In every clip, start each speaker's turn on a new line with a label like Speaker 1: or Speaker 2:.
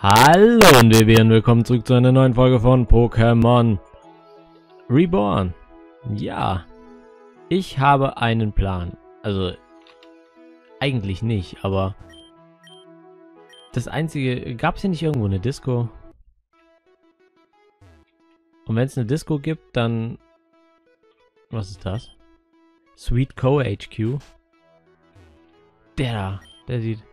Speaker 1: Hallo und willkommen zurück zu einer neuen Folge von Pokémon Reborn. Ja, ich habe einen Plan. Also, eigentlich nicht, aber das einzige, gab es hier nicht irgendwo eine Disco? Und wenn es eine Disco gibt, dann, was ist das? Sweet Co HQ. Der da, der sieht,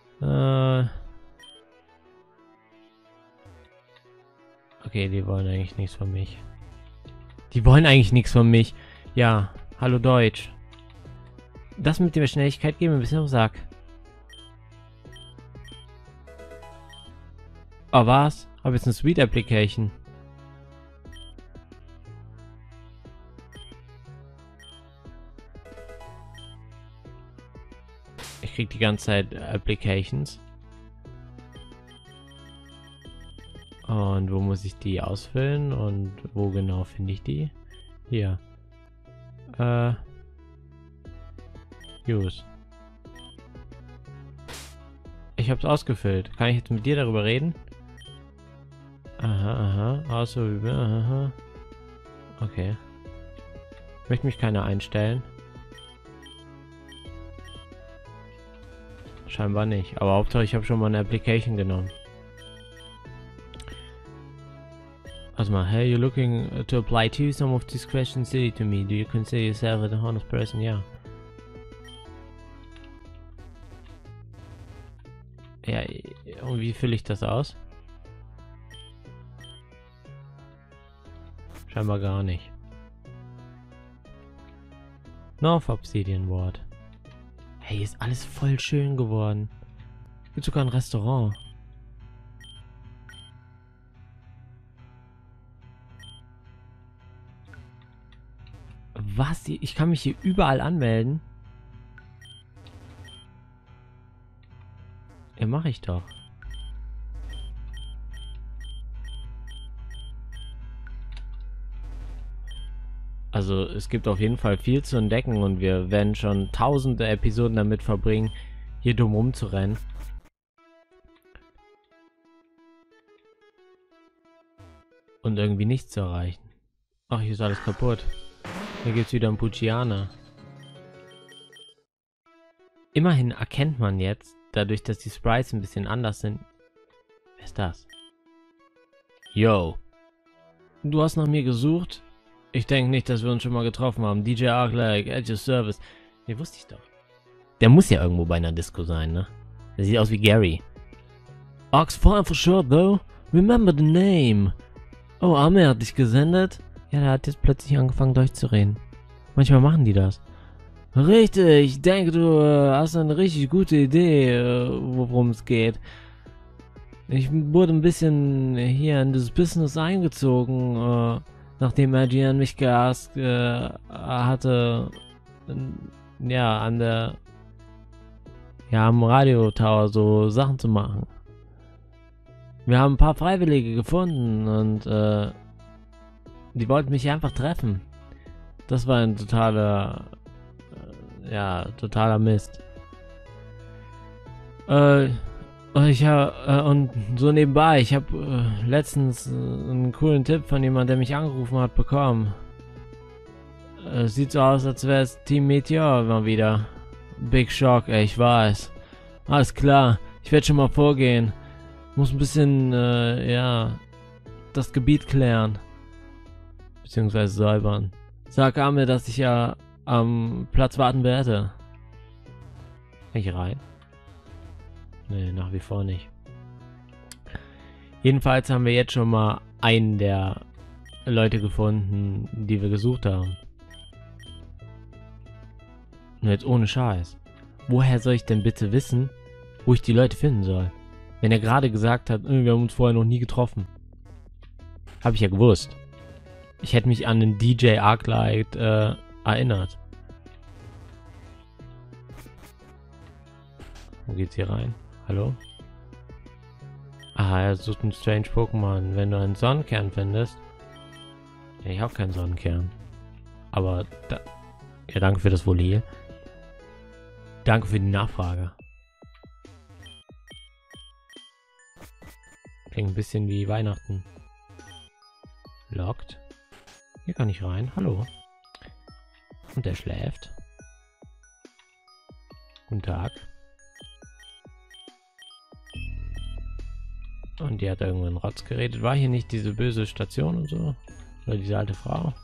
Speaker 1: okay, die wollen eigentlich nichts von mich. Die wollen eigentlich nichts von mich. Ja, hallo Deutsch. Das mit der Schnelligkeit geben wir ein bisschen auf den Sack. Oh, was? Hab jetzt eine Sweet Application. Ich krieg die ganze Zeit Applications. Und wo muss ich die ausfüllen und wo genau finde ich die? Hier. Use. Ich hab's ausgefüllt. Kann ich jetzt mit dir darüber reden? Aha. Aha. Okay. Möchte mich keiner einstellen? Scheinbar nicht. Aber Hauptsache ich habe schon mal eine Application genommen. Also mal, hey, you're looking to apply to some of these questions silly to me. Do you consider yourself a honest person? Ja. Ja, und wie fülle ich das aus? Scheinbar gar nicht. North Obsidian Ward. Hey, ist alles voll schön geworden. Gibt sogar ein Restaurant. Was? Ich kann mich hier überall anmelden? Ja, mache ich doch. Also es gibt auf jeden Fall viel zu entdecken und wir werden schon tausende Episoden damit verbringen, hier dumm rumzurennen. Und irgendwie nichts zu erreichen. Ach, hier ist alles kaputt. Hier gibt's wieder einen Poochyena. Immerhin erkennt man jetzt, dadurch, dass die Sprites ein bisschen anders sind. Wer ist das? Yo. Du hast nach mir gesucht? Ich denke nicht, dass wir uns schon mal getroffen haben. DJ Arclight, at your service. Den wusste ich doch. Der muss ja irgendwo bei einer Disco sein, ne? Der sieht aus wie Gary. Ox fine for sure, though. Remember the name. Oh, Amir hat dich gesendet? Ja, der hat jetzt plötzlich angefangen durchzureden. Manchmal machen die das. Richtig, ich denke, du hast eine richtig gute Idee, worum es geht. Ich wurde ein bisschen hier in das Business eingezogen, nachdem IGN mich geaskt hatte, ja, am Radio Tower so Sachen zu machen. Wir haben ein paar Freiwillige gefunden und die wollten mich einfach treffen. Das war ein totaler Mist. Und so nebenbei, ich habe letztens einen coolen Tipp von jemandem, der mich angerufen hat, bekommen. Sieht so aus, als wäre es Team Meteor mal wieder. Big Shock, ey, ich weiß. Alles klar, ich werde schon mal vorgehen. Muss ein bisschen, das Gebiet klären. Beziehungsweise säubern. Sag Amir, dass ich ja am Platz warten werde. Kann ich rein? Nee, nach wie vor nicht. Jedenfalls haben wir jetzt schon mal einen der Leute gefunden, die wir gesucht haben. Und jetzt ohne Scheiß. Woher soll ich denn bitte wissen, wo ich die Leute finden soll? Wenn er gerade gesagt hat, wir haben uns vorher noch nie getroffen. Habe ich ja gewusst. Ich hätte mich an den DJ Arclight erinnert. Wo geht's hier rein? Hallo? Aha, er sucht ein Strange Pokémon. Wenn du einen Sonnenkern findest. Ja, ich habe keinen Sonnenkern. Aber, ja, danke für das Volier. Danke für die Nachfrage. Klingt ein bisschen wie Weihnachten. Locked. Hier kann ich rein. Hallo. Und der schläft. Guten Tag. Und die hat irgendwann Rotz geredet. War hier nicht diese böse Station und so? Oder diese alte Frau?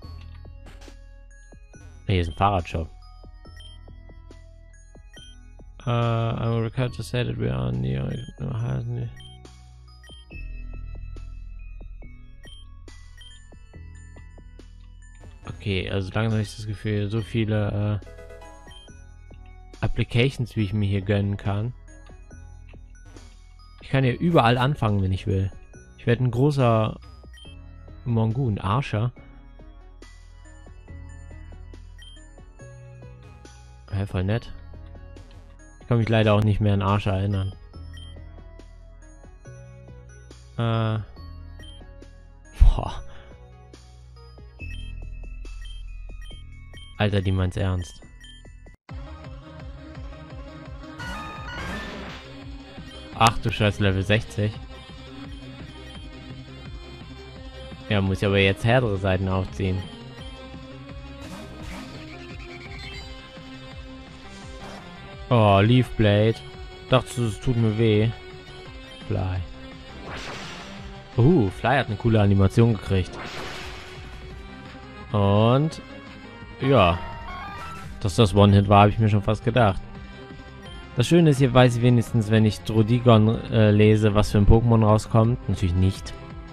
Speaker 1: Hier ist ein Fahrradshop. I'm required to say that we are near... Okay, also langsam habe ich das Gefühl, so viele Applications, wie ich mir hier gönnen kann. Ich kann hier überall anfangen, wenn ich will. Ich werde ein großer Mongoon, Archer. Ja, voll nett. Ich kann mich leider auch nicht mehr an Archer erinnern. Boah. Alter, die meint's ernst. Ach du Scheiß, Level 60. Ja, muss ich aber jetzt härtere Seiten aufziehen. Oh, Leaf Blade. Dachtest du, es tut mir weh? Fly. Fly hat eine coole Animation gekriegt. Und... ja. Dass das One-Hit war, habe ich mir schon fast gedacht. Das Schöne ist, hier weiß ich wenigstens, wenn ich Drodigon lese, was für ein Pokémon rauskommt. Natürlich nicht.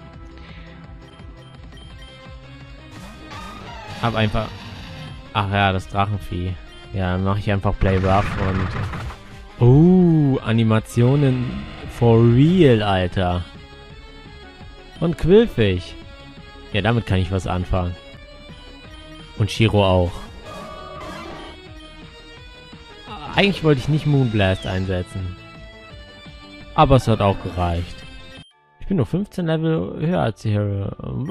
Speaker 1: Hab einfach... ach ja, das Drachenvieh. Ja, dann mache ich einfach Play Rough und... Animationen for real, Alter. Und Quillfisch. Ja, damit kann ich was anfangen. Und Shiro auch. Eigentlich wollte ich nicht Moonblast einsetzen. Aber es hat auch gereicht. Ich bin nur 15 Level höher als die Hero.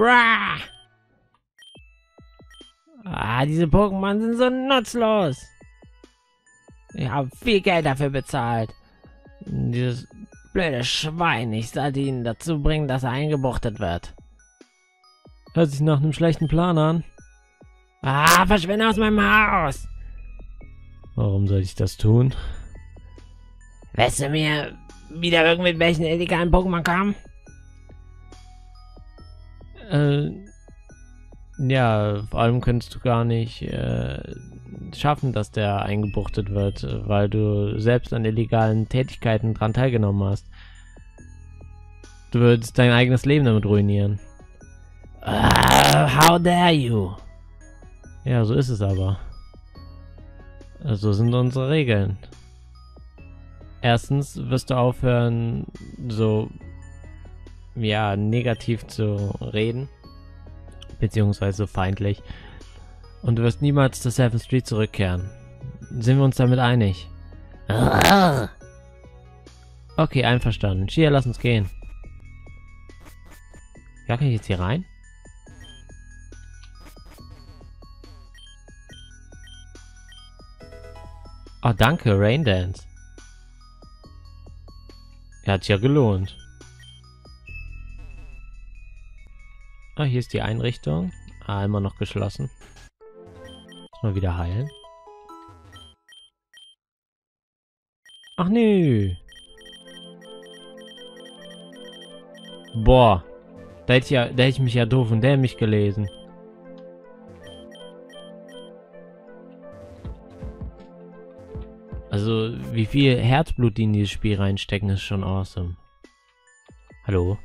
Speaker 1: Diese Pokémon sind so nutzlos. Ich habe viel Geld dafür bezahlt. Dieses blöde Schwein, ich sollte ihn dazu bringen, dass er eingebuchtet wird. Hört sich nach einem schlechten Plan an. Verschwinde aus meinem Haus! Warum soll ich das tun? Willst du mir wieder irgendwelchen illegalen Pokémon kommen? Ja, vor allem könntest du gar nicht schaffen, dass der eingebuchtet wird, weil du selbst an illegalen Tätigkeiten dran teilgenommen hast. Du würdest dein eigenes Leben damit ruinieren. How dare you? Ja, so ist es aber. So sind unsere Regeln. Erstens wirst du aufhören, so ja, negativ zu reden, beziehungsweise so feindlich. Und du wirst niemals zur 7th Street zurückkehren. Sind wir uns damit einig? Okay, einverstanden. Shia, lass uns gehen. Ja, kann ich jetzt hier rein? Oh, danke, Raindance. Hat sich ja gelohnt. Ah, hier ist die Einrichtung. Immer noch geschlossen. Muss mal wieder heilen. Ach nö. Boah. Da hätte ich mich ja doof und dämlich gelesen. Also, wie viel Herzblut die in dieses Spiel reinstecken, ist schon awesome. Hallo?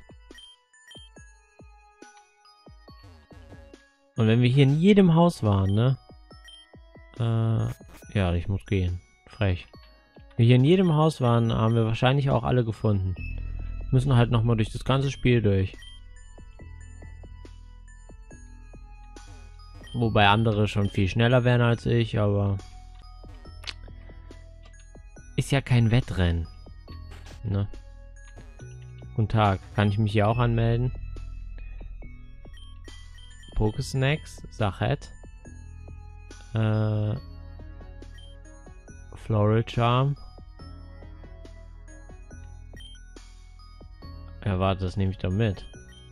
Speaker 1: Und wenn wir hier in jedem Haus waren, ne? Ja, ich muss gehen. Frech. Wenn wir hier in jedem Haus waren, haben wir wahrscheinlich auch alle gefunden. Müssen halt nochmal durch das ganze Spiel durch. Wobei andere schon viel schneller wären als ich, aber... ist ja kein Wettrennen. Ne? Guten Tag. Kann ich mich hier auch anmelden? Pokesnacks, Sachet. Floral Charm. Ja, warte, das nehme ich doch mit.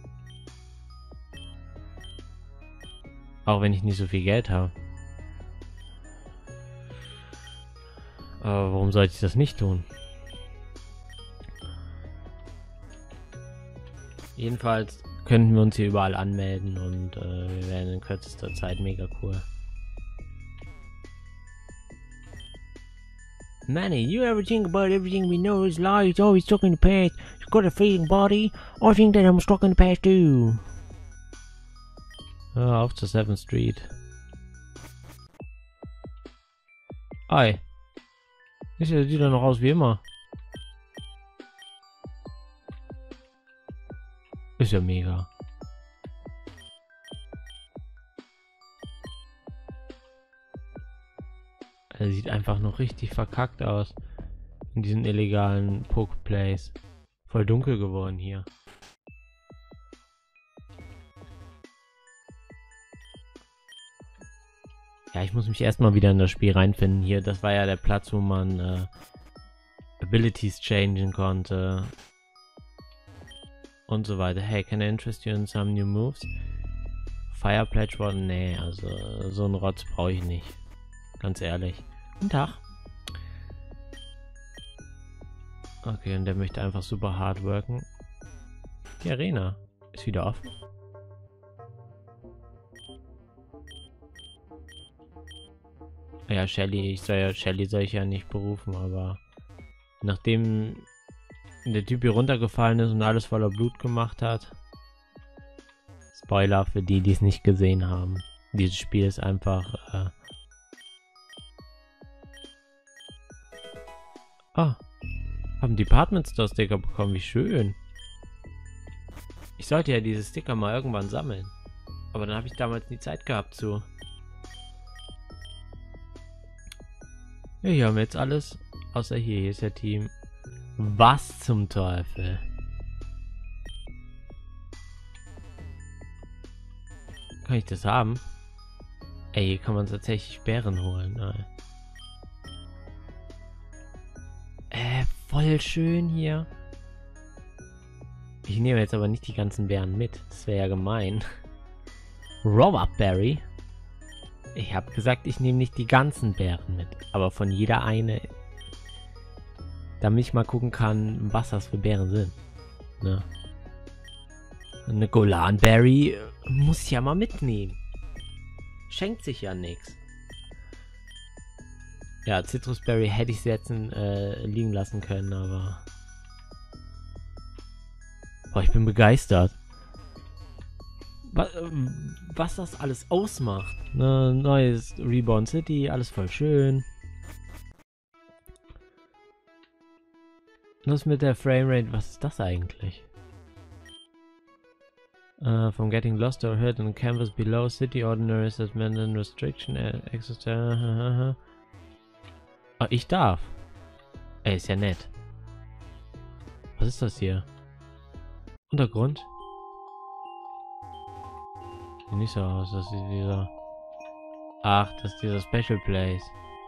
Speaker 1: Auch wenn ich nicht so viel Geld habe. Aber warum sollte ich das nicht tun? Jedenfalls könnten wir uns hier überall anmelden und wir werden in kürzester Zeit mega cool. Manny, you ever think about everything we know is life? It's always stuck in the past. You've got a feeling, body. I think that I'm stuck in the past too. Auf zur 7th Street. Hi. Sieht ja noch aus wie immer. Ist ja mega. Er sieht einfach noch richtig verkackt aus. In diesen illegalen Pokeplays. Voll dunkel geworden hier. Ja, ich muss mich erstmal wieder in das Spiel reinfinden hier. Das war ja der Platz, wo man Abilities changen konnte. Und so weiter. Hey, can I interest you in some new moves? Fire Pledge Water? Nee, also so einen Rotz brauche ich nicht. Ganz ehrlich. Guten Tag. Okay, und der möchte einfach super hart worken. Die Arena ist wieder offen. Ja, Shelly soll ich ja nicht berufen, aber nachdem der Typ hier runtergefallen ist und alles voller Blut gemacht hat. Spoiler für die, die es nicht gesehen haben. Dieses Spiel ist einfach haben Department Store Sticker bekommen, wie schön. Ich sollte ja diese Sticker mal irgendwann sammeln. Aber dann habe ich damals nie Zeit gehabt zu. Ja, hier haben wir jetzt alles. Außer hier ist der Team. Was zum Teufel? Kann ich das haben? Ey, hier kann man tatsächlich Bären holen. Nein. Voll schön hier. Ich nehme jetzt aber nicht die ganzen Bären mit. Das wäre ja gemein. Robberberry. Ich habe gesagt, ich nehme nicht die ganzen Bären mit. Aber von jeder eine. Damit ich mal gucken kann, was das für Bären sind. Ne? Eine Golanberry muss ich ja mal mitnehmen. Schenkt sich ja nichts. Ja, Citrusberry hätte ich jetzt liegen lassen können, aber... Boah, ich bin begeistert. Was das alles ausmacht. Ne, neues Reborn City, alles voll schön. Was mit der Framerate, was ist das eigentlich? From getting lost or hurt on the canvas below, city ordinaries that mandate restriction access to... Ah, ich darf. Ey, ist ja nett. Was ist das hier? Untergrund? Sieht nicht so aus, das ist dieser... Ach, das ist dieser Special Place.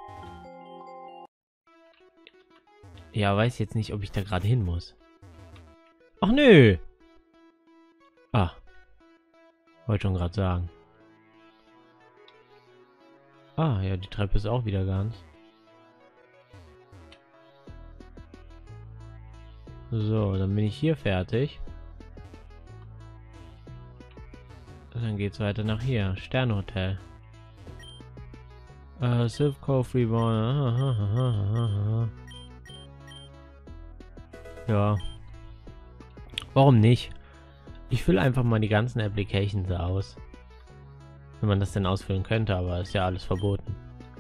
Speaker 1: Ja, weiß jetzt nicht, ob ich da gerade hin muss. Ach nö! Ah. Wollte schon gerade sagen. Ah, ja, die Treppe ist auch wieder ganz. So, dann bin ich hier fertig. Und dann geht's weiter nach hier. Sternhotel. Silph Cove Reborn. Ja. Warum nicht? Ich fülle einfach mal die ganzen Applications aus. Wenn man das denn ausfüllen könnte, aber ist ja alles verboten.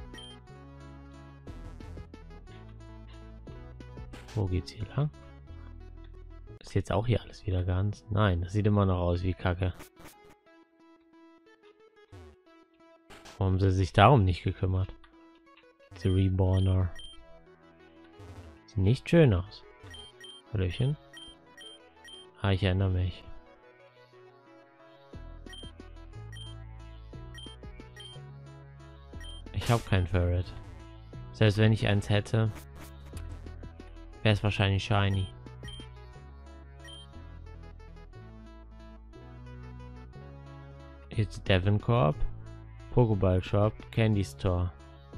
Speaker 1: Wo geht's hier lang? Ist jetzt auch hier alles wieder ganz? Nein, das sieht immer noch aus wie Kacke. Warum haben sie sich darum nicht gekümmert? Diese Reborner. Sieht nicht schön aus. Hallöchen. Ah, ich erinnere mich. Ich habe kein Ferret. Selbst wenn ich eins hätte, wäre es wahrscheinlich shiny. Jetzt Devon Corp, Pokéball Shop, Candy Store.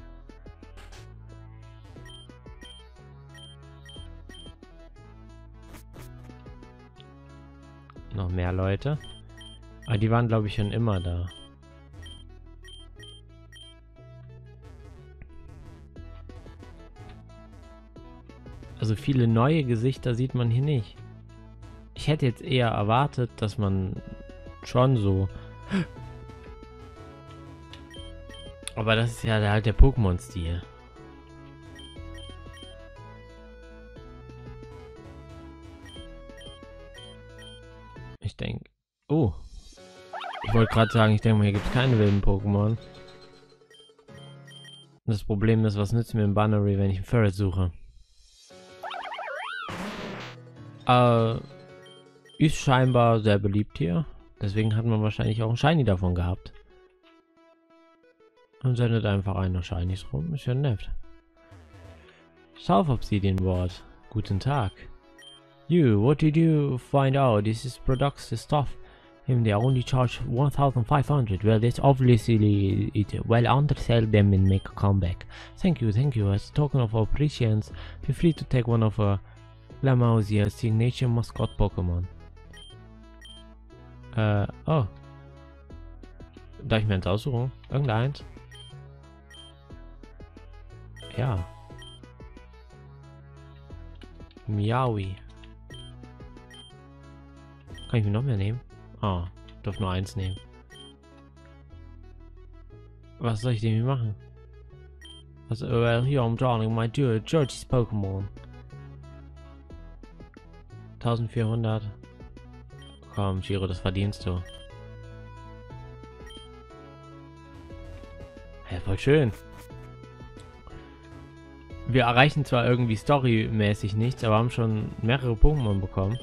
Speaker 1: Noch mehr Leute. Aber die waren, glaube ich, schon immer da. Also viele neue Gesichter sieht man hier nicht. Ich hätte jetzt eher erwartet, dass man schon so... Aber das ist ja halt der Pokémon-Stil. Ich denke... Oh. Ich wollte gerade sagen, ich denke mal, hier gibt es keine wilden Pokémon. Das Problem ist, was nützt mir ein Bannery, wenn ich einen Ferret suche? Ist scheinbar sehr beliebt hier. Deswegen hat man wahrscheinlich auch einen Shiny davon gehabt. Und sendet einfach einer Shinies rum. Ist ja nett. South Obsidian Ward. Guten Tag. You, what did you find out? This is productive stuff. And they only charge 1,500. Well, that's obviously it. Well, undersell them and make a comeback. Thank you, thank you. As a token of appreciation, feel free to take one of Lamausia's signature mascot Pokémon. Oh. Darf ich mir eins aussuchen? Irgendeins? Ja. Miaui. Kann ich mir noch mehr nehmen? Ah, darf nur eins nehmen. Was soll ich denn hier machen? Also, well, here I'm drawing my George's Pokémon. 1400. Komm, Giro, das verdienst du. Ja, voll schön. Wir erreichen zwar irgendwie storymäßig nichts, aber haben schon mehrere Pokémon bekommen.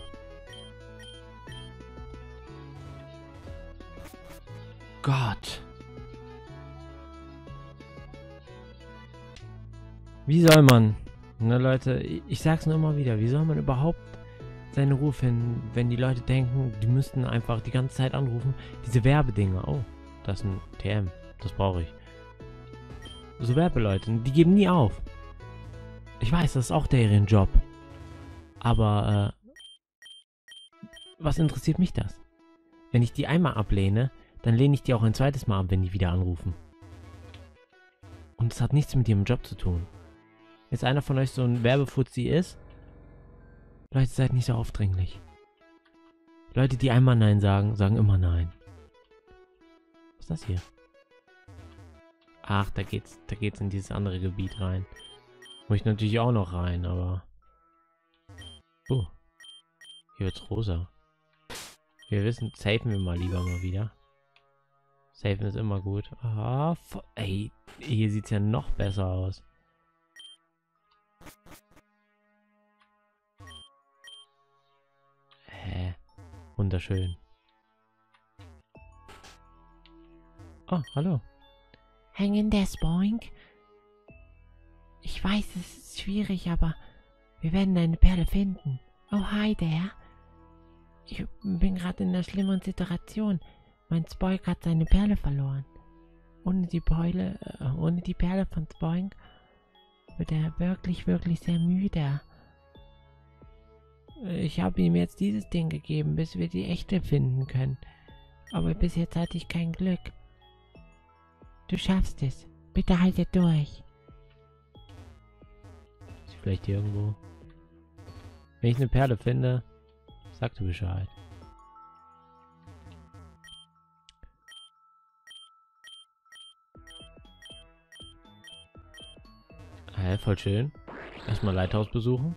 Speaker 1: Gott. Wie soll man, ne Leute, ich sag's nur immer wieder, wie soll man überhaupt seine Ruhe finden, wenn die Leute denken, die müssten einfach die ganze Zeit anrufen? Diese Werbedinger. Oh, das ist ein TM. Das brauche ich. So Werbeleute, die geben nie auf. Ich weiß, das ist auch deren Job. Aber, was interessiert mich das? Wenn ich die einmal ablehne, dann lehne ich die auch ein zweites Mal ab, wenn die wieder anrufen. Und es hat nichts mit ihrem Job zu tun. Jetzt einer von euch so ein Werbefuzzi ist, Leute, seid nicht so aufdringlich. Leute, die einmal Nein sagen, sagen immer Nein. Was ist das hier? Ach, da geht's in dieses andere Gebiet rein. Muss ich natürlich auch noch rein, aber... Oh. Hier wird's rosa. Wir wissen, safen wir mal lieber mal wieder. Safen ist immer gut. Ah, ey, hier sieht's ja noch besser aus. Wunderschön. Oh, hallo.
Speaker 2: Hang in there, Spoink. Ich weiß, es ist schwierig, aber wir werden deine Perle finden. Oh, hi there. Ich bin gerade in einer schlimmen Situation. Mein Spoink hat seine Perle verloren. Ohne die Perle von Spoink wird er wirklich, wirklich sehr müde. Ich habe ihm jetzt dieses Ding gegeben, bis wir die echte finden können. Aber bis jetzt hatte ich kein Glück. Du schaffst es. Bitte halte durch.
Speaker 1: Ist vielleicht hier irgendwo. Wenn ich eine Perle finde, sag du Bescheid. Voll schön. Erstmal Lighthouse besuchen.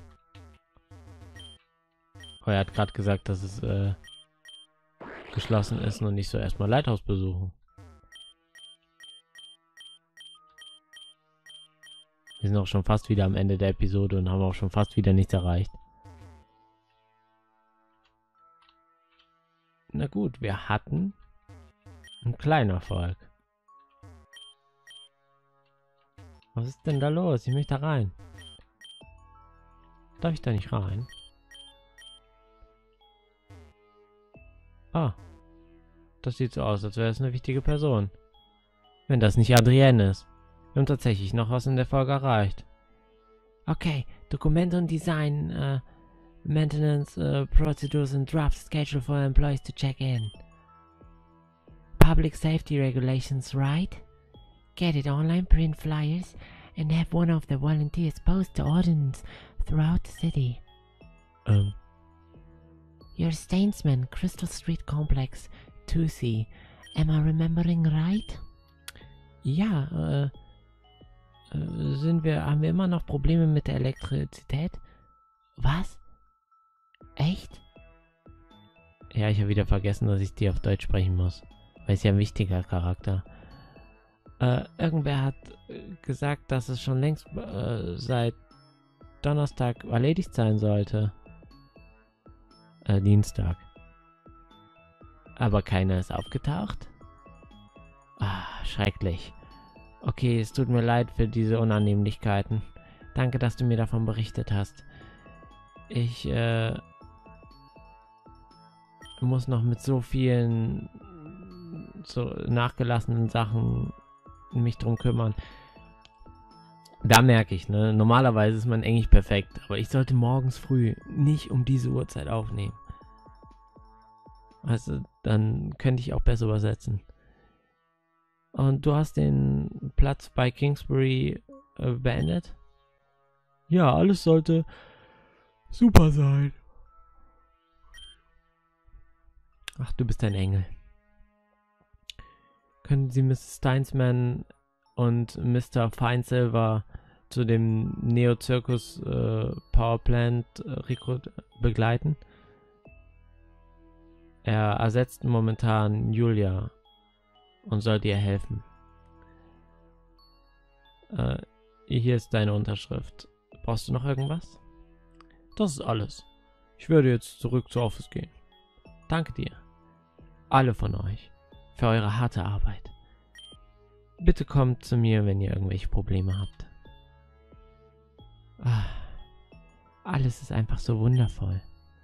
Speaker 1: Oh, er hat gerade gesagt, dass es geschlossen ist und nicht so erstmal Lighthouse besuchen. Wir sind auch schon fast wieder am Ende der Episode und haben auch schon fast wieder nichts erreicht. Na gut, wir hatten einen kleinen Erfolg. Was ist denn da los? Ich möchte da rein. Darf ich da nicht rein? Ah. Das sieht so aus, als wäre es eine wichtige Person. Wenn das nicht Adrienne ist. Wir haben tatsächlich noch was in der Folge erreicht.
Speaker 2: Okay, Dokumente und Design, Maintenance, Procedures and Draft Schedule for employees to check in. Public safety regulations, right? Get it online, print flyers, and have one of the volunteers post the ordinance throughout the city. Your Stainsman, Crystal Street Complex, 2C. Am I remembering right?
Speaker 1: Ja, haben wir immer noch Probleme mit der Elektrizität?
Speaker 2: Was? Echt?
Speaker 1: Ja, ich habe wieder vergessen, dass ich die auf Deutsch sprechen muss. Weil es ja ein wichtiger Charakter. Irgendwer hat gesagt, dass es schon längst seit Donnerstag erledigt sein sollte. Dienstag. Aber keiner ist aufgetaucht? Ah, schrecklich. Okay, es tut mir leid für diese Unannehmlichkeiten. Danke, dass du mir davon berichtet hast. Ich muss noch mit so vielen so nachgelassenen Sachen mich drum kümmern. Da merke ich, ne? Normalerweise ist man eigentlich perfekt, aber ich sollte morgens früh nicht um diese Uhrzeit aufnehmen. Also, dann könnte ich auch besser übersetzen. Und du hast den Platz bei Kingsbury beendet? Ja, alles sollte super sein. Ach, du bist ein Engel. Können Sie Mrs. Steinsman und Mr. Finesilver zu dem Neo-Circus Powerplant begleiten? Er ersetzt momentan Julia und sollte ihr helfen. Hier ist deine Unterschrift. Brauchst du noch irgendwas? Das ist alles. Ich würde jetzt zurück zur Office gehen. Danke dir. Alle von euch. Für eure harte Arbeit. Bitte kommt zu mir, wenn ihr irgendwelche Probleme habt. Ah, alles ist einfach so wundervoll.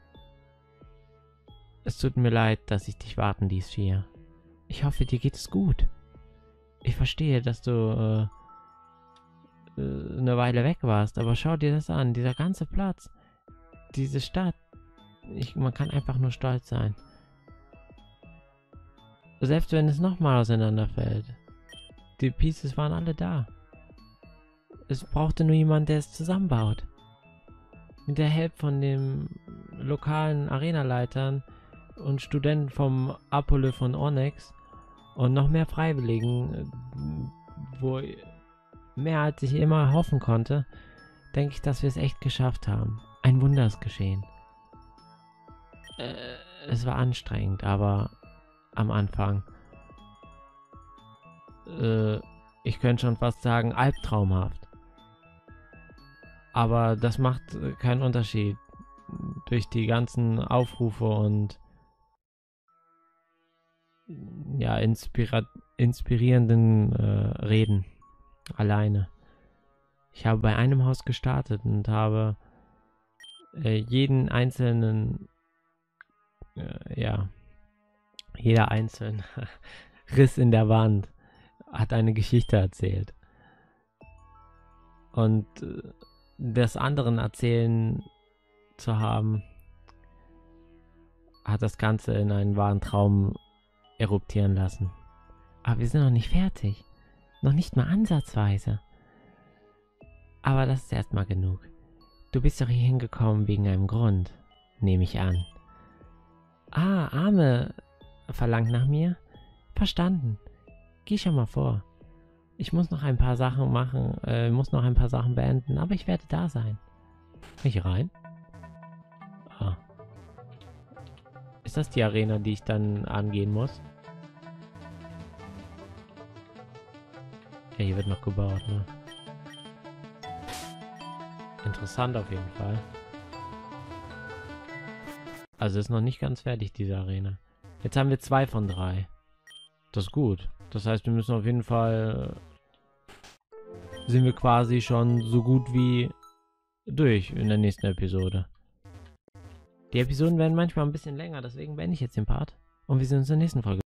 Speaker 1: Es tut mir leid, dass ich dich warten ließ, Shia. Ich hoffe, dir geht es gut. Ich verstehe, dass du eine Weile weg warst, aber schau dir das an. Dieser ganze Platz, diese Stadt. Man kann einfach nur stolz sein. Selbst wenn es nochmal auseinanderfällt. Die Pieces waren alle da. Es brauchte nur jemand, der es zusammenbaut. Mit der Hilfe von den lokalen Arenaleitern und Studenten vom Apollo von Onyx und noch mehr Freiwilligen, wo mehr als ich immer hoffen konnte, denke ich, dass wir es echt geschafft haben. Ein Wunder ist geschehen. Es war anstrengend, aber am Anfang. Ich könnte schon fast sagen, albtraumhaft. Aber das macht keinen Unterschied. Durch die ganzen Aufrufe und ja, inspirierenden Reden. Alleine. Ich habe bei einem Haus gestartet und habe jeden einzelnen jeder einzelne Riss in der Wand hat eine Geschichte erzählt. Und das anderen erzählen zu haben, hat das Ganze in einen wahren Traum eruptieren lassen. Aber wir sind noch nicht fertig. Noch nicht mal ansatzweise. Aber das ist erstmal genug. Du bist doch hier hingekommen wegen einem Grund, nehme ich an. Ah, Arme verlangt nach mir? Verstanden. Geh schon mal vor. Ich muss noch ein paar Sachen machen, muss noch ein paar Sachen beenden, aber ich werde da sein. Kann ich rein? Ah. Ist das die Arena, die ich dann angehen muss? Ja, hier wird noch gebaut, ne? Interessant auf jeden Fall. Also ist noch nicht ganz fertig, diese Arena. Jetzt haben wir 2 von 3. Das ist gut. Das heißt, wir müssen auf jeden Fall... sind wir quasi schon so gut wie durch in der nächsten Episode. Die Episoden werden manchmal ein bisschen länger, deswegen beende ich jetzt den Part. Und wir sehen uns in der nächsten Folge.